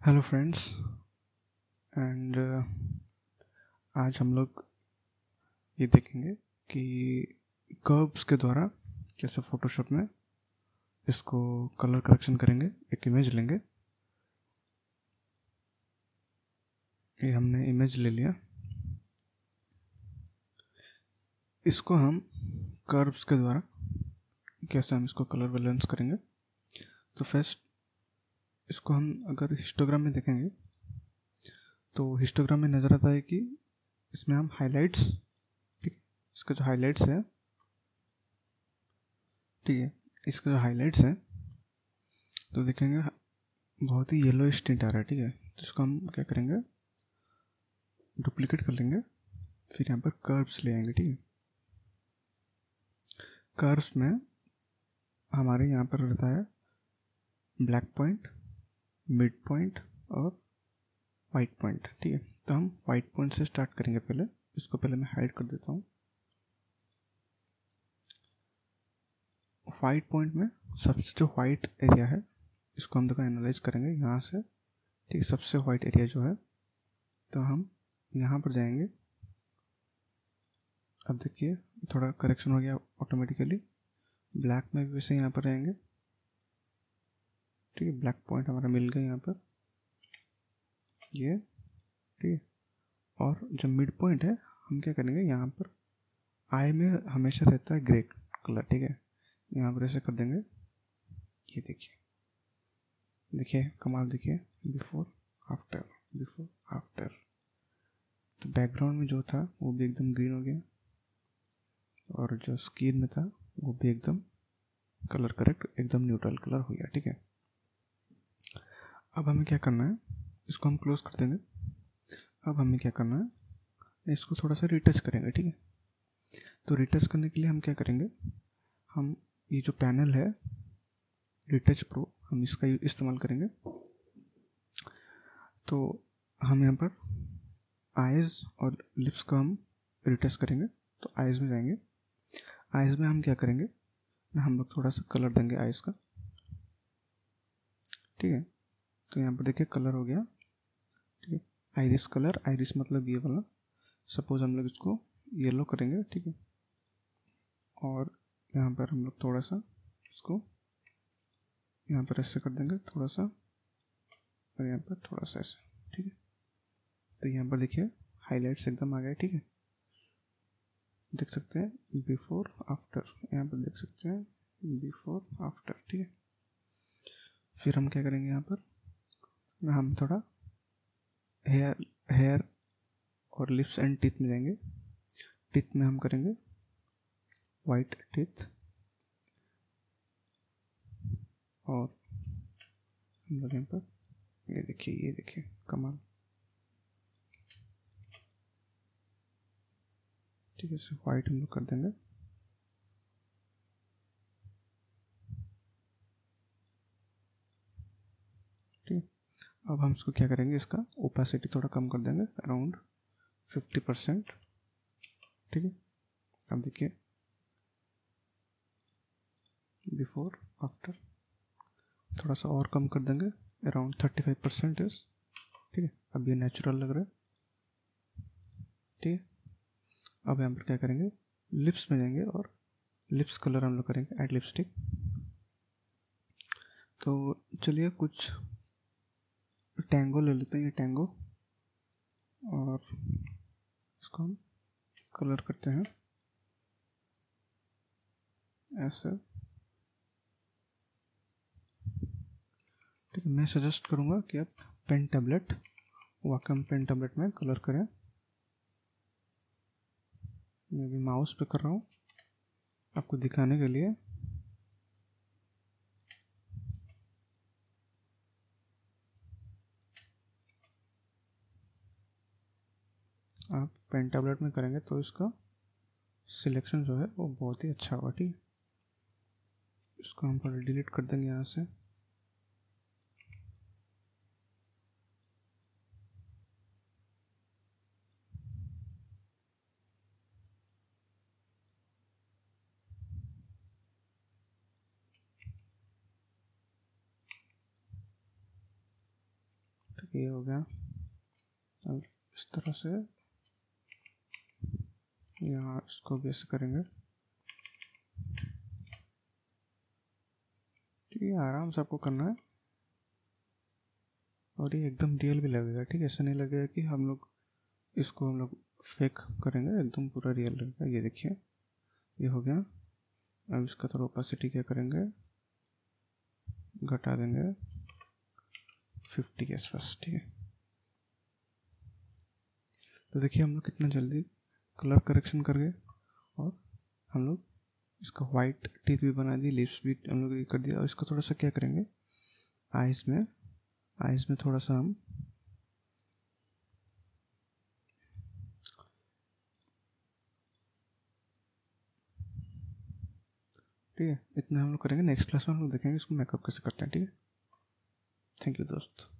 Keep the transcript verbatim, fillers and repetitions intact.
Hello friends and आज हम लोग ये देखेंगे कि कर्व्स के द्वारा कैसे फोटोशॉप में इसको कलर करेक्शन करेंगे। एक इमेज लेंगे, ये हमने इमेज ले लिया, इसको हम कर्व्स के द्वारा कैसे हम इसको कलर बैलेंस करेंगे। तो फर्स्ट इसको हम अगर हिस्टोग्राम में देखेंगे तो हिस्टोग्राम में नज़र आता है कि इसमें हम हाइलाइट्स, ठीक है, इसका जो हाइलाइट्स है, ठीक है, इसका जो हाइलाइट्स है तो देखेंगे बहुत ही येलो टिंट आ रहा है, ठीक है। तो इसको हम क्या करेंगे, डुप्लीकेट कर लेंगे, फिर यहाँ पर कर्व्स ले आएंगे, ठीक है। कर्व्स में हमारे यहाँ पर रहता है ब्लैक पॉइंट, मिड पॉइंट और वाइट पॉइंट, ठीक है। तो हम वाइट पॉइंट से स्टार्ट करेंगे। पहले इसको पहले मैं हाइड कर देता हूँ। वाइट पॉइंट में सबसे जो वाइट एरिया है इसको हम देखो एनालाइज करेंगे यहाँ से, ठीक है। सबसे वाइट एरिया जो है, तो हम यहाँ पर जाएंगे। अब देखिए थोड़ा करेक्शन हो गया ऑटोमेटिकली। ब्लैक में भी वैसे यहाँ पर रहेंगे, ठीक है। ब्लैक पॉइंट हमारा मिल गया यहाँ पर, ये, ठीक है। और जो मिड पॉइंट है हम क्या करेंगे, यहाँ पर आई में हमेशा रहता है ग्रे कलर, ठीक है। यहाँ पर ऐसे कर देंगे, ये देखिए, देखिए कमाल, देखिए बिफोर आफ्टर, बिफोर आफ्टर। तो बैकग्राउंड में जो था वो भी एकदम ग्रीन हो गया और जो स्क्रीन में था वो भी एकदम कलर करेक्ट, एकदम न्यूट्रल कलर हो गया, ठीक है। अब हमें क्या करना है, इसको हम क्लोज कर देंगे। अब हमें क्या करना है, इसको थोड़ा सा रिटच करेंगे, ठीक है। तो रिटच करने के लिए हम क्या करेंगे, हम ये जो पैनल है रिटच प्रो, हम इसका इस्तेमाल करेंगे। तो हम यहाँ पर आइज़ और लिप्स का हम रिटच करेंगे। तो आइज़ में जाएंगे, आइज़ में हम क्या करेंगे ना, हम लोग थोड़ा सा कलर देंगे आइज़ का, ठीक है। तो यहाँ पर देखिए कलर हो गया, ठीक है। आइरिस कलर, आइरिस मतलब ये वाला, सपोज हम लोग इसको येलो करेंगे, ठीक है। और यहाँ पर हम लोग थोड़ा सा इसको यहाँ पर ऐसे कर देंगे थोड़ा सा, और यहाँ पर थोड़ा सा ऐसे, ठीक है। तो यहाँ पर देखिए हाइलाइट्स एकदम आ गए, ठीक है। देख सकते हैं बिफोर आफ्टर, यहाँ पर देख सकते हैं बिफोर आफ्टर, ठीक है। फिर हम क्या करेंगे, यहाँ पर हम थोड़ा हेयर हेयर और लिप्स एंड टीथ में जाएंगे। टीथ में हम करेंगे वाइट टीथ, और हम लोग यहाँ पर ये देखिए, ये देखिए कमाल, ठीक है। सिर्फ वाइट हम लोग कर देंगे, ठीक। अब हम इसको क्या करेंगे, इसका ओपेसिटी थोड़ा कम कर देंगे, अराउंड फिफ्टी परसेंट, ठीक है। अब देखिए बिफोर आफ्टर थोड़ा सा और कम कर देंगे, around thirty five percent is, ठीक है। अब ये नेचुरल लग रहा है, ठीक है। अब यहाँ पर क्या करेंगे, लिप्स में जाएंगे और लिप्स कलर हम लोग करेंगे एड लिपस्टिक। तो चलिए कुछ टैंगो ले लेते हैं, ये टैंगो, और इसको हम कलर करते हैं ऐसे, ठीक है। मैं सजेस्ट करूँगा कि आप pen tablet, Wacom pen tablet में कलर करें। मैं भी माउस पे कर रहा हूँ आपको दिखाने के लिए। आप पेन टैबलेट में करेंगे तो इसका सिलेक्शन जो है वो बहुत ही अच्छा होगा, ठीक है। इसको हम पहले डिलीट कर देंगे यहाँ से। ये हो गया। अब इस तरह से यहाँ इसको भी ऐसे करेंगे, ठीक है। आराम से आपको करना है और ये एकदम रियल भी लगेगा, ठीक है। ऐसा नहीं लगेगा कि हम लोग इसको हम लोग फेक करेंगे, एकदम पूरा रियल लगेगा। ये देखिए ये हो गया। अब इसका थोड़ा ओपेसिटी क्या करेंगे, घटा देंगे फिफ्टी के आसपास, ठीक है। तो देखिए हम लोग कितना जल्दी कलर करेक्शन कर गए और हम लोग इसका वाइट टीथ भी बना दिए, लिप्स भी हम लोग ये कर दिया। और इसको थोड़ा सा क्या करेंगे, आइज में आइज में थोड़ा सा हम ठीक है, इतना हम लोग करेंगे। नेक्स्ट क्लास में हम लोग देखेंगे इसको मेकअप कैसे करते हैं, ठीक है। थैंक यू दोस्त।